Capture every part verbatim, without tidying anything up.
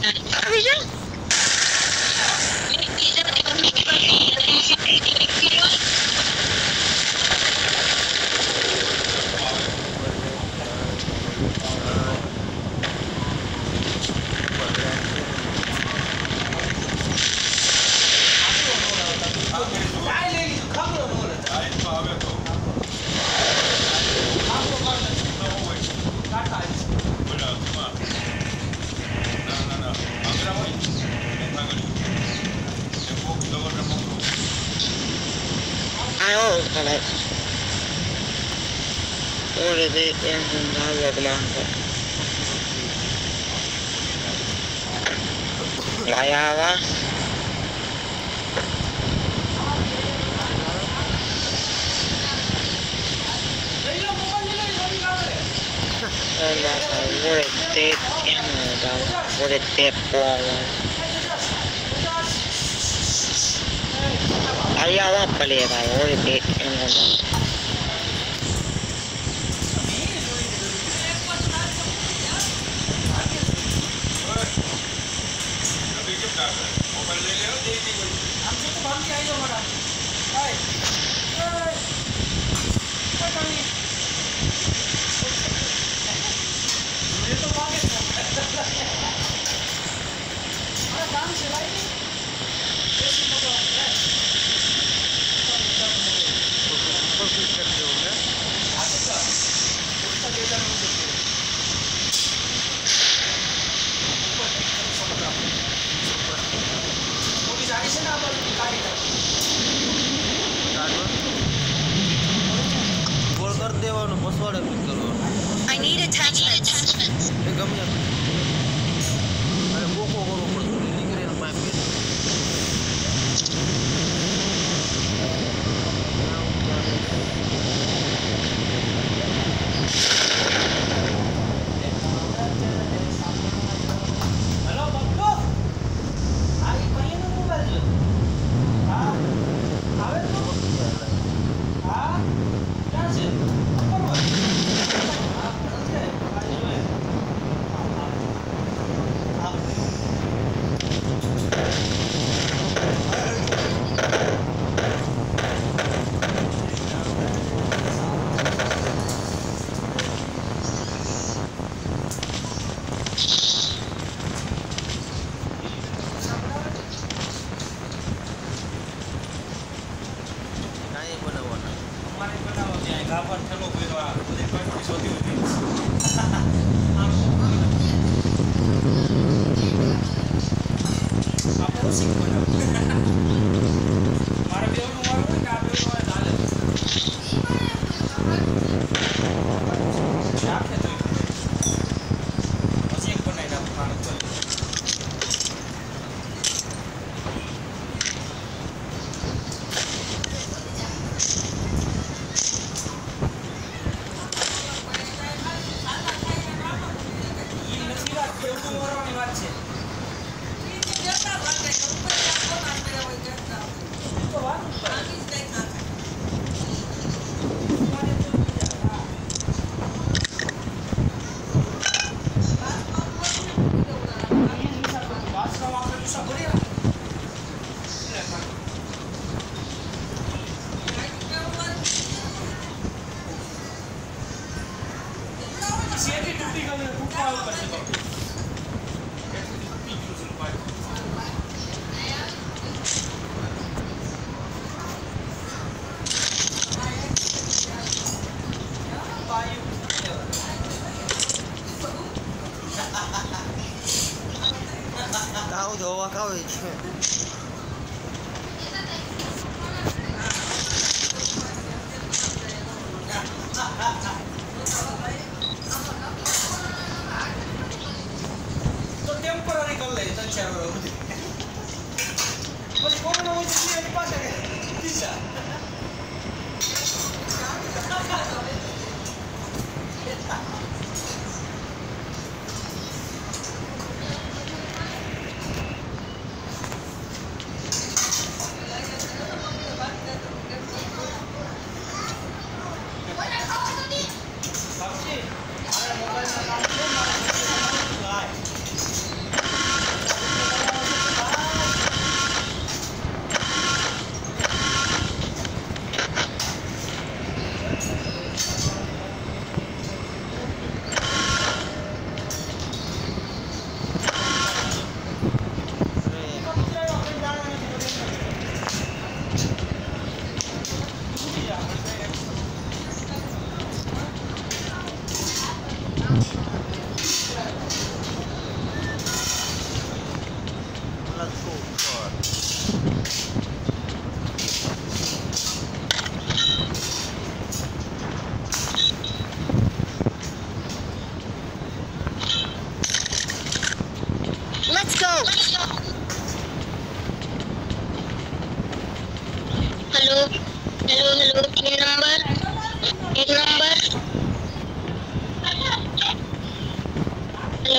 આવી જા ayo kalau udah deh yang lalu kenapa layak lah enggak boleh deh yang ada boleh tepung layak lah boleh lah boleh deh yang ada I need attachments. Tahu Jawa kau itu. तो temporary कर ले तो चार बार होती। बस कौन ना वो जिसने एक पास है तीसरा।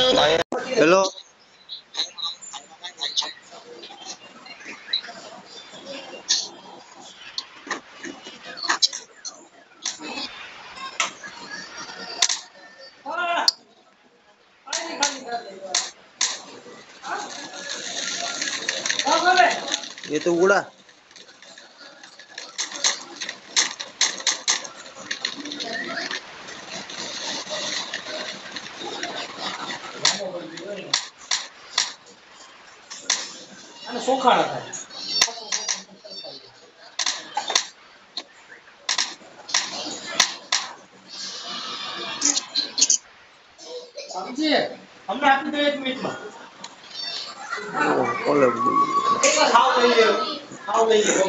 हेलो ये तो उड़ा सोखा था समझे हमने आपकी तो एक मिनट में ओले खाओ ले लियो खाओ ले लियो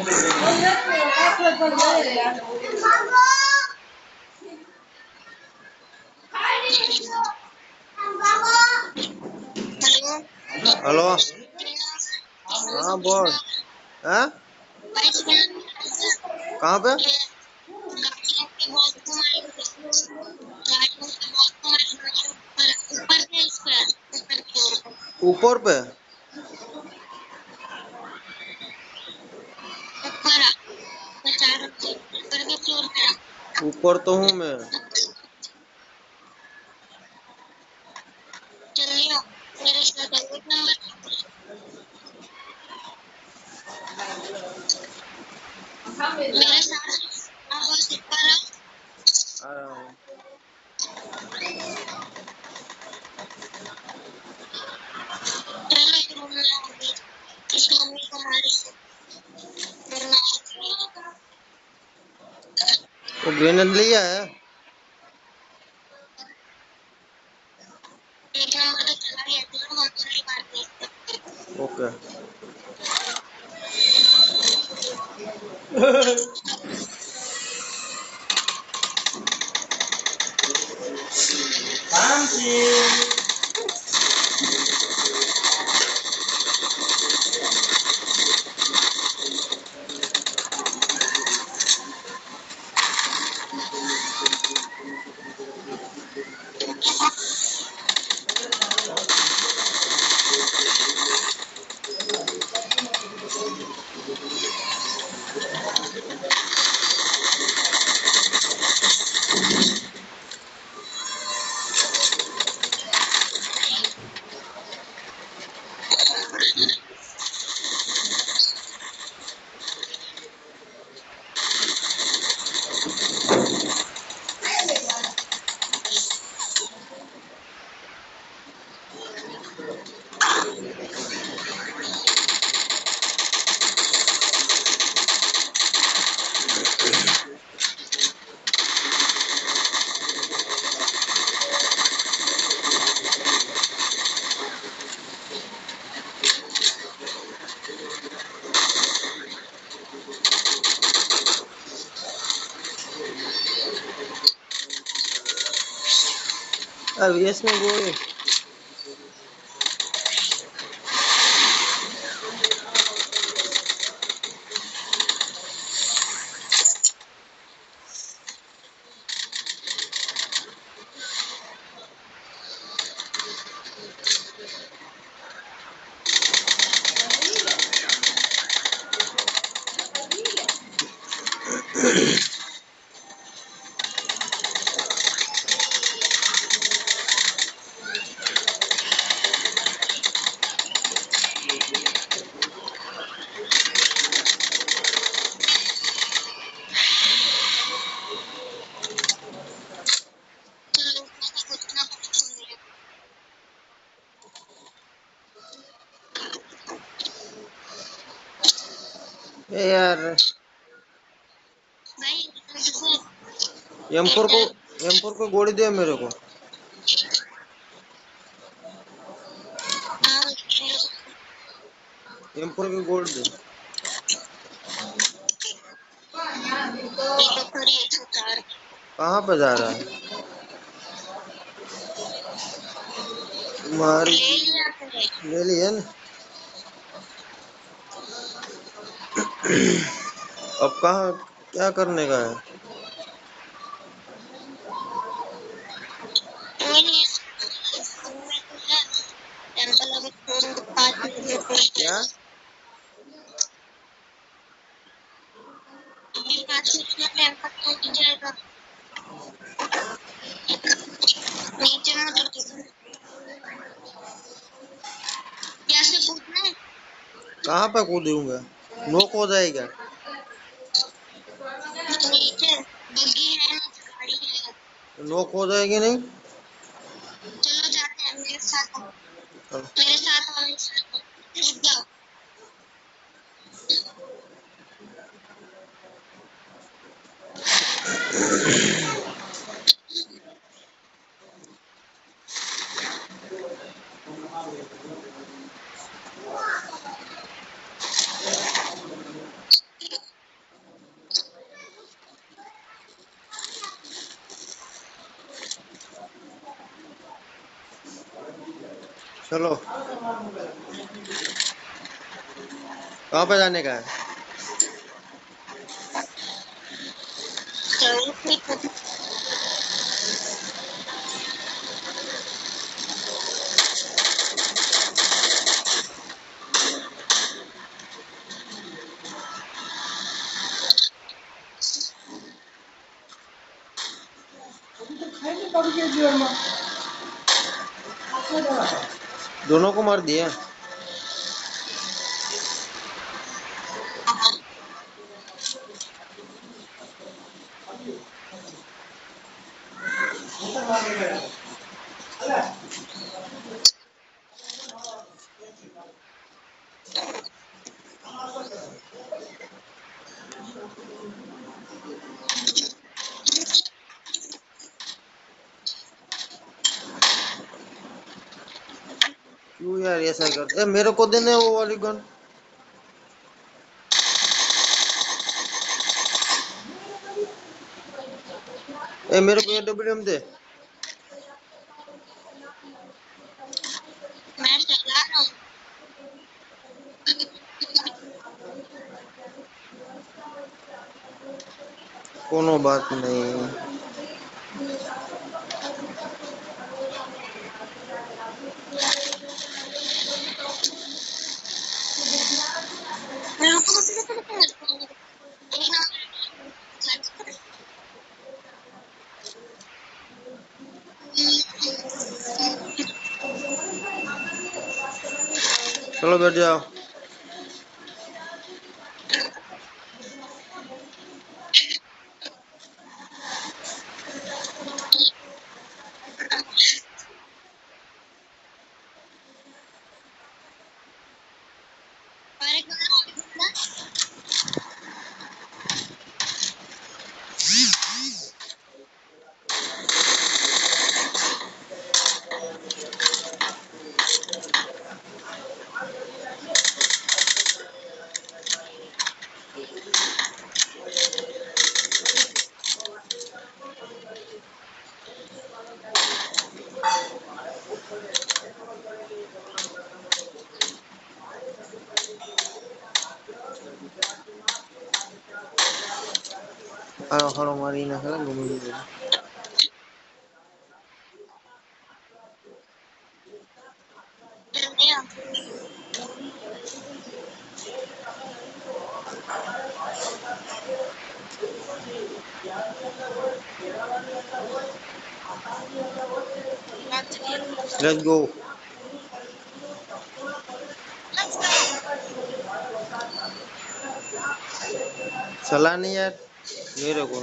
हेलो हाँ बोल हैं कहाँ पे ऊपर पे ऊपर तो हूँ मैं आ रहा हूँ वो ग्रेनेड लिया है ओके अब इसमें गोली ए यार एम फोर को एम फोर को गोली दे मेरे को एम फोर की गोली दे कहाँ पे जा रहा है मार ले लिया ना अब कहाँ क्या करने का है कहाँ पे कूदूंगा? नोक हो जाएगा। नीचे बग्गी है, नीचे गाड़ी है। नोक हो जाएगी नहीं? चलो जाते हैं, मेरे साथ आओ। चलो। मेरे साथ आओ, मेरे साथ आओ। कूद जाओ। चलो, कहाँ पे जाने का है? चलो कोई कूद। दोनों को मार दिया। क्यों यार ऐसा करते? ए, मेरे को देने वो वाली गन। ए, मेरे को ये डब्ल्यू एम दे। मैं चला रहा हूँ। कोनो बात नहीं। रुको रुको रुको रुको। अभी ना सर्च कर। चलो बैठ जाओ। और एक बंदा और एक बंदा। हारो हारो मारी ना है घूमी घूमी। जल्दी आओ। Let's go. Let's go. चला नहीं यार मेरे को।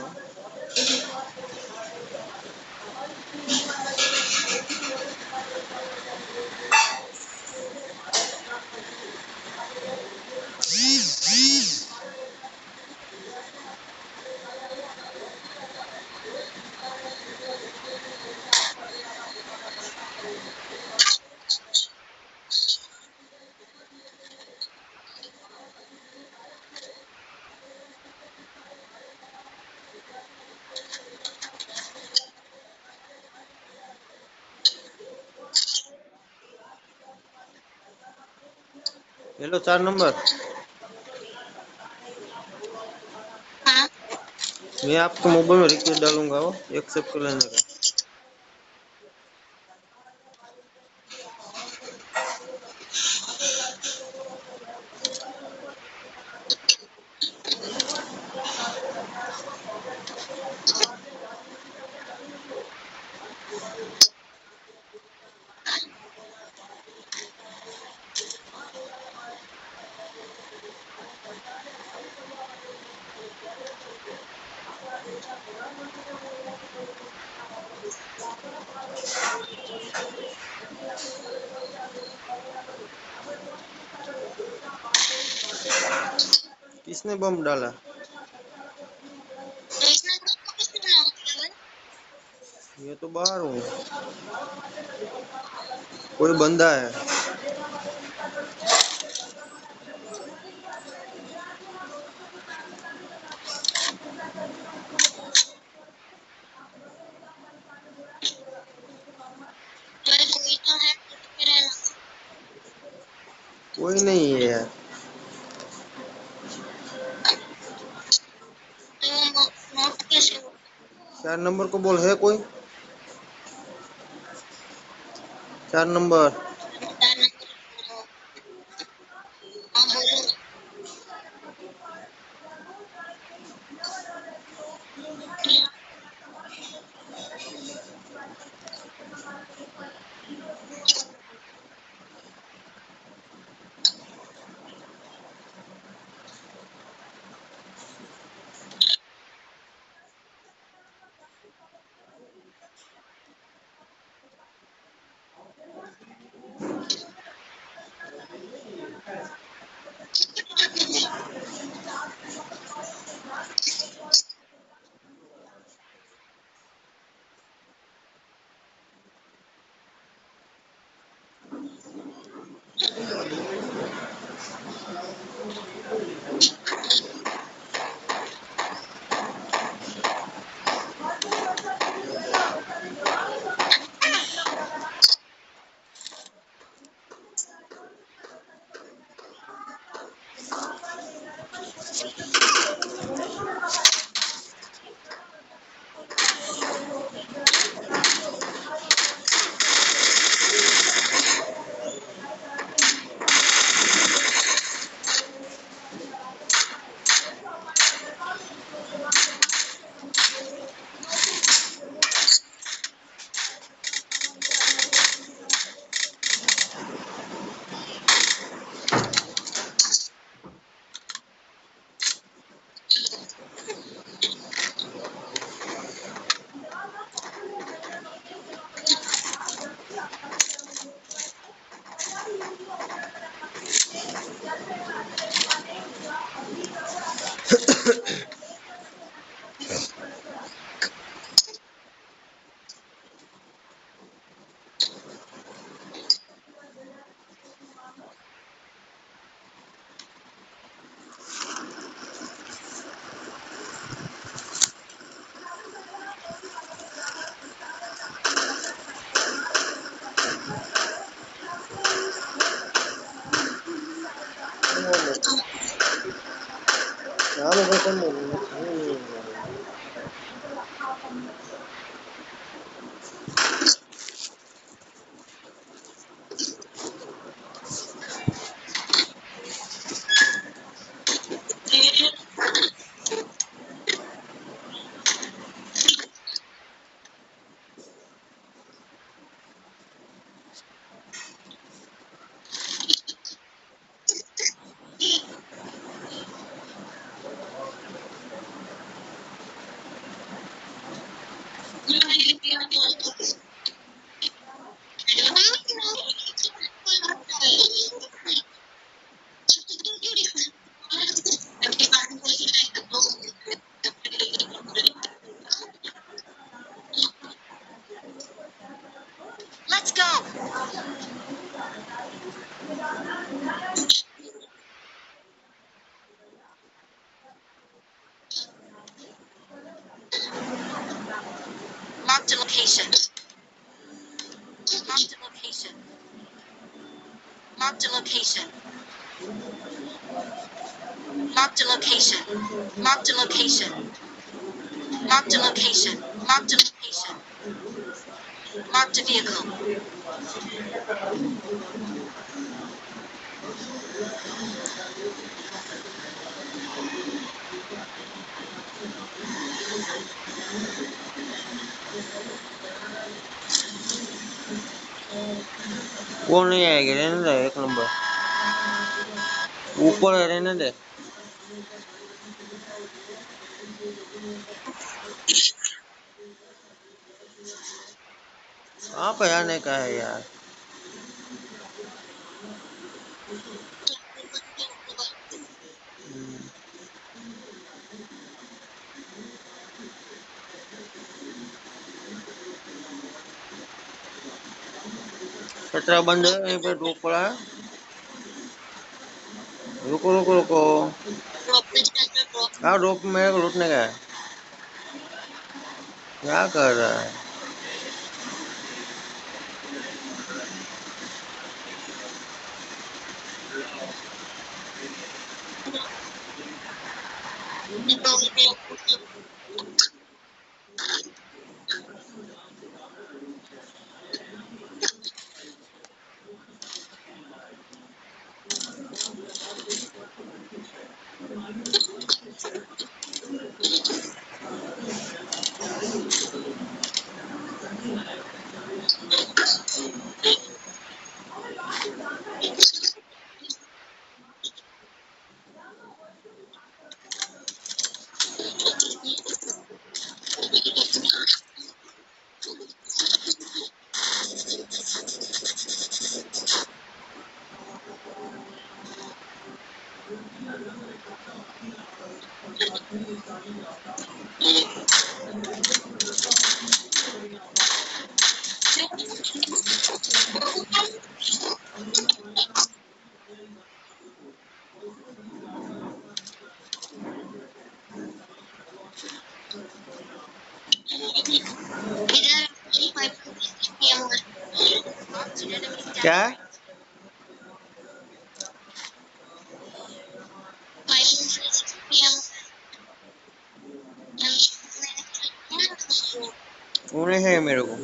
हेलो चार नंबर। हाँ। मैं आपको मोबाइल में रिक्वेस्ट डालूंगा, वो एक्सेप्ट कर लेने का। किसने बम डाला? तो इसमें तो किसने बनाया था? ये तो बाहर हूँ, कोई बंदा है। अरे कोई तो है, फिर है ना। कोई नहीं है यार। तो वो नोट कैसे हो? चार नंबर को बोल, है कोई? चार नंबर। चार नंबर बोलो। हाँ बोलो। ચાલો ભાઈ તમે હમ. Let's go. Marked a location. Marked a location. Marked a location. Marked a location. Marked a location. Marked a location. Marked a location. Marked a vehicle. वो नहीं आएगा, रहने दे एक नंबर ऊपर है, रहने दे। apa ya aneh kayak hmm. Petra बंद है यहीं पे ड्रॉप पड़ा है रुको रुको रुको हाँ ड्रॉप मेरे को लूटने का है क्या कर रहा है क्या उन्हें है मेरे को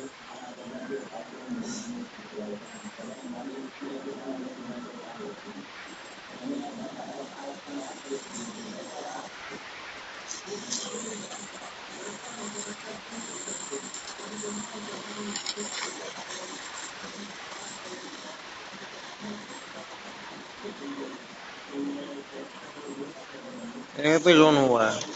यहीं पे जोन हुआ है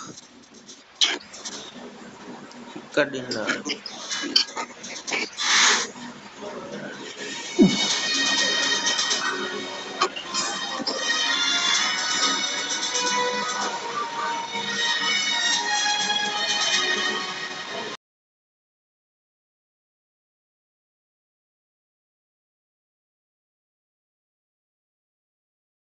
Kadina.